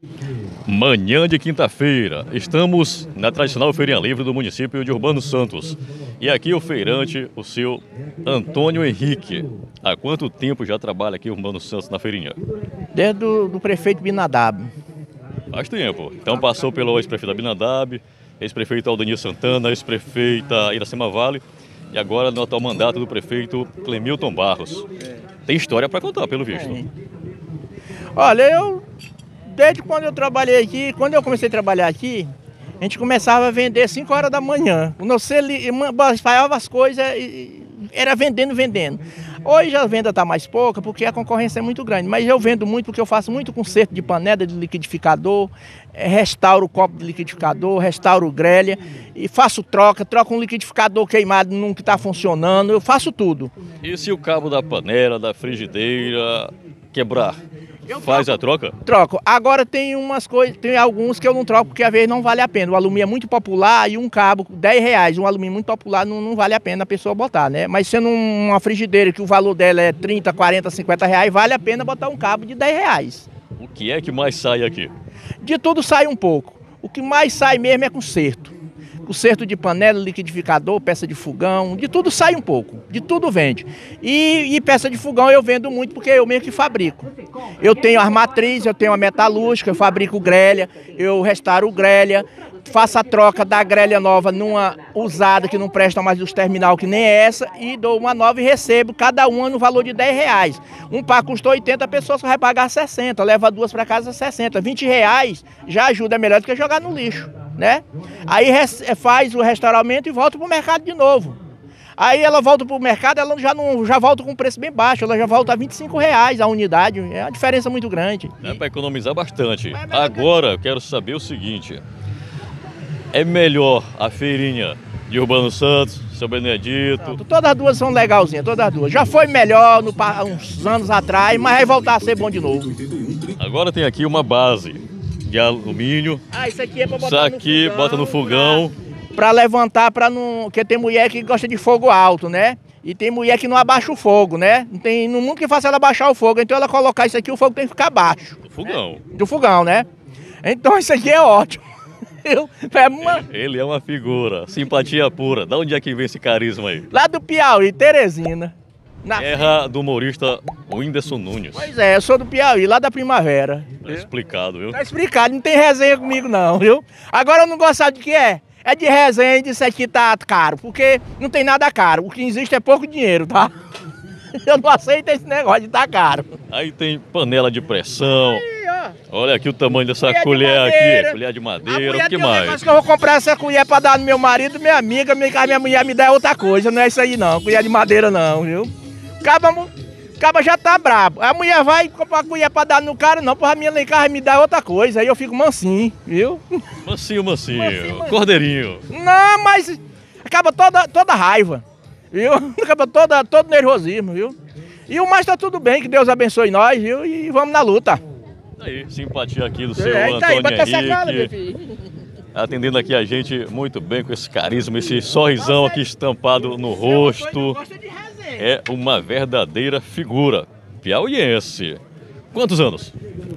Manhã de quinta-feira, estamos na tradicional feirinha livre do município de Urbano Santos. E aqui o feirante, o seu Antônio Henrique. Há quanto tempo já trabalha aqui em Urbano Santos na feirinha? Desde do prefeito Binadab. Faz tempo. Então passou pelo ex-prefeito Binadab, ex-prefeito Aldenir Santana, ex-prefeita Iracema Vale e agora no atual mandato do prefeito Clemilton Barros. Tem história para contar, pelo visto. Olha, desde quando eu trabalhei aqui, quando eu comecei a trabalhar aqui, a gente começava a vender 5 horas da manhã. O nosso espalhava as coisas e era vendendo. Hoje a venda está mais pouca porque a concorrência é muito grande, mas eu vendo muito porque eu faço muito conserto de panela de liquidificador, restauro o copo de liquidificador, restauro grelha e faço troco um liquidificador queimado num que está funcionando, eu faço tudo. E se o cabo da panela, da frigideira quebrar? Faz a troca? Troco. Agora tem umas coisas, tem alguns que eu não troco porque às vezes não vale a pena. O alumínio é muito popular e um cabo, R$10, um alumínio muito popular não vale a pena a pessoa botar, né? Mas sendo uma frigideira que o valor dela é 30, 40, 50 reais, vale a pena botar um cabo de R$10. O que é que mais sai aqui? De tudo sai um pouco. O que mais sai mesmo é conserto. Conserto de panela, liquidificador, peça de fogão, de tudo sai um pouco, de tudo vende. E peça de fogão eu vendo muito porque eu mesmo que fabrico. Eu tenho armatriz, eu tenho a metalúrgica, eu fabrico grelha, eu restauro grelha, faço a troca da grelha nova numa usada que não presta mais dos terminal que nem essa e dou uma nova e recebo cada uma no valor de R$10. Um par custou 80, a pessoa só vai pagar 60, leva duas para casa 60, R$20 já ajuda, é melhor do que jogar no lixo, né? Aí faz o restauramento e volta para o mercado de novo. Aí ela volta para o mercado, ela já volta com um preço bem baixo, ela já volta a R$25 a unidade, é uma diferença muito grande. Dá para economizar bastante. Agora eu quero saber o seguinte, é melhor a feirinha de Urbano Santos, São Benedito? Todas as duas são legalzinhas, todas as duas. Já foi melhor uns anos atrás, mas vai voltar a ser bom de novo. Agora tem aqui uma base de alumínio. Isso aqui é para botar no fogão. Isso aqui bota no fogão. Para levantar, porque tem mulher que gosta de fogo alto, né? E tem mulher que não abaixa o fogo, né? Não tem no mundo que faça ela baixar o fogo. Então ela colocar isso aqui, o fogo tem que ficar baixo. Do fogão. Do fogão, né? Então isso aqui é ótimo. Ele é uma figura, simpatia pura. Da onde é que vem esse carisma aí? Lá do Piauí, Teresina. Terra do humorista Whindersson Nunes. Pois é, eu sou do Piauí, lá da Primavera. Tá explicado, viu? Tá explicado, não tem resenha comigo não, viu? Agora eu não gosto, sabe de que é? É de resenha e disso aqui tá caro, porque não tem nada caro. O que existe é pouco dinheiro, tá? Eu não aceito esse negócio de tá caro. Aí tem panela de pressão. Aí, olha aqui o tamanho dessa colher aqui, colher de madeira, o que mais? Que eu vou comprar essa colher para dar no meu marido, minha amiga, minha mulher me dá outra coisa, não é isso aí não, colher de madeira não, viu? Caba já tá brabo, a mulher vai comprar colher para dar no cara não, porra, minha lá em casa me dá outra coisa, aí eu fico mansinho, viu? Mansinho, cordeirinho. Não, mas acaba toda raiva, viu? Acaba todo nervosismo, viu? E o mais tá tudo bem, que Deus abençoe nós, viu? E vamos na luta. Aí, simpatia aqui do seu Antônio Henrique, atendendo aqui a gente muito bem, com esse carisma, esse sorrisão aqui estampado no rosto. É uma verdadeira figura piauiense. Quantos anos?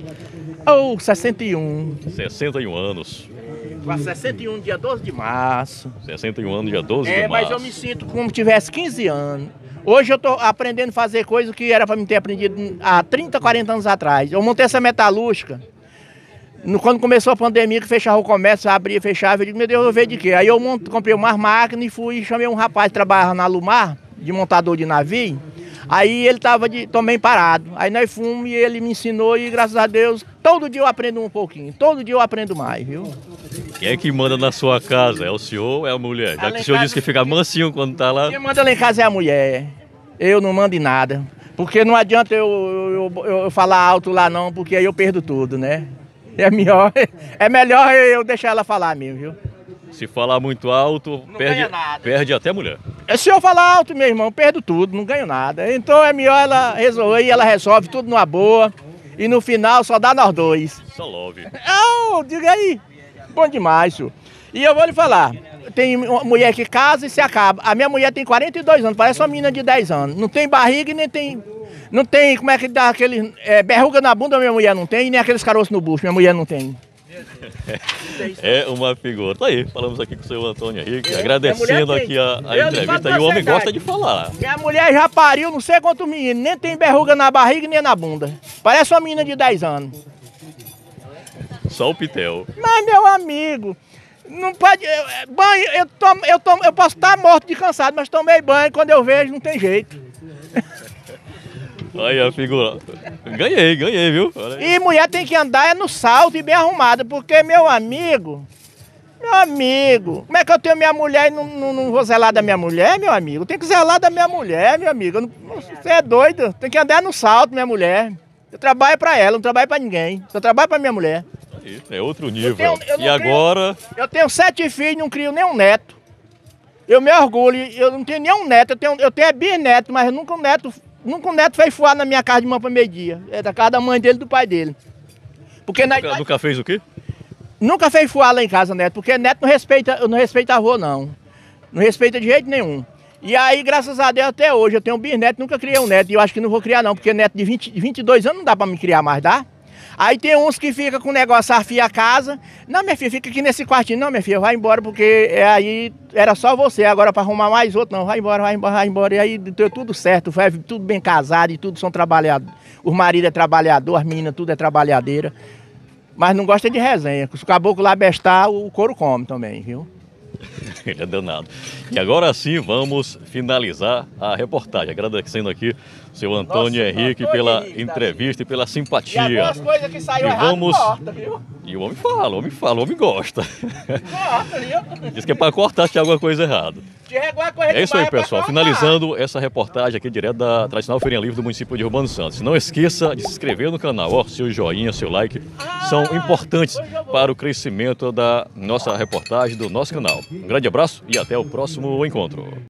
61. 61 anos. 61, dia 12 de março. 61 anos, dia 12 de março. Mas eu me sinto como se tivesse 15 anos. Hoje eu tô aprendendo a fazer coisas que era para mim ter aprendido há 30, 40 anos atrás. Eu montei essa metalúrgica. Quando começou a pandemia, que fechava o comércio, abria e fechava, eu digo, meu Deus, eu vejo de quê? Aí eu comprei umas máquinas e fui, chamei um rapaz que trabalhava na Lumar, de montador de navio. Aí ele estava também parado. Aí nós fomos e ele me ensinou e graças a Deus, todo dia eu aprendo um pouquinho. Todo dia eu aprendo mais, viu? Quem é que manda na sua casa? É o senhor ou é a mulher? Já que o senhor disse que fica mansinho quando tá lá. Quem manda lá em casa é a mulher. Eu não mando em nada. Porque não adianta eu falar alto lá não, porque aí eu perdo tudo, né? É melhor eu deixar ela falar mesmo, viu? Se falar muito alto, perde até a mulher. Se eu falar alto, meu irmão, perdo tudo, não ganho nada. Então é melhor ela resolver e ela resolve tudo numa boa. E no final só dá nós dois. Só love. Diga aí. Bom demais, senhor. E eu vou lhe falar, tem mulher que casa e se acaba. A minha mulher tem 42 anos, parece uma menina de 10 anos. Não tem barriga e nem tem... Não tem, como é que dá aquele... berruga na bunda minha mulher não tem, e nem aqueles caroços no bucho, minha mulher não tem. É uma figura. Tá aí, falamos aqui com o seu Antônio Henrique, agradecendo aqui a entrevista. E o homem gosta de falar. Minha mulher já pariu não sei quantos meninos, nem tem berruga na barriga nem na bunda. Parece uma menina de 10 anos. Só o pitel. Mas, meu amigo, não pode... banho, eu posso estar morto de cansado, mas tomei banho, quando eu vejo não tem jeito. Aí a figura. Ganhei, viu? E mulher tem que andar no salto e bem arrumada, porque, meu amigo, como é que eu tenho minha mulher e não vou zelar da minha mulher, meu amigo? Tem que zelar da minha mulher, meu amigo. Você é doido? Tem que andar no salto, minha mulher. Eu trabalho pra ela, não trabalho pra ninguém. Só trabalho pra minha mulher. É outro nível. E agora? Eu tenho 7 filhos e não crio nem um neto. Eu me orgulho, eu não tenho nenhum neto. Eu tenho bisneto, mas nunca um neto fez voar na minha casa de manhã para meio-dia. É da casa da mãe dele e do pai dele. Porque nunca fez o quê? Nunca fez voar lá em casa, neto, porque neto não respeita avô, não. Não respeita de jeito nenhum. E aí, graças a Deus, até hoje, eu tenho um bisneto, nunca criei um neto. E eu acho que não vou criar, não, porque neto de 22 anos não dá para me criar mais, dá? Aí tem uns que ficam com o negócio, afia a casa. Não, minha filha, fica aqui nesse quartinho. Não, minha filha, vai embora, porque aí era só você. Agora para arrumar mais outro, não. Vai embora. E aí deu tudo certo, foi tudo bem casado e tudo são trabalhadores. Os maridos é trabalhador, as meninas tudo é trabalhadeira. Mas não gosta de resenha. Se o caboclo lá bestar, o couro come também, viu? Ele é danado. E agora sim vamos finalizar a reportagem. Agradecendo aqui o seu Antônio Henrique pela entrevista e pela simpatia. E algumas coisas que saiu errado, corta, viu? E o homem fala, o homem gosta. Corta, viu? Diz que é para cortar se tem alguma coisa errada. É isso aí, pessoal. Finalizando essa reportagem aqui direto da tradicional Feirinha Livre do município de Urbano Santos. Não esqueça de se inscrever no canal. Ó, seu joinha, seu like são importantes para o crescimento da nossa reportagem, do nosso canal. Um grande abraço e até o próximo encontro.